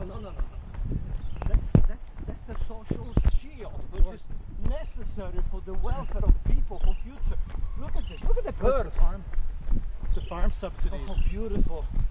no. That's the social shield, which is necessary for the welfare of people for future. Look at this. Look at the curve. The farm subsidies. Oh, how beautiful.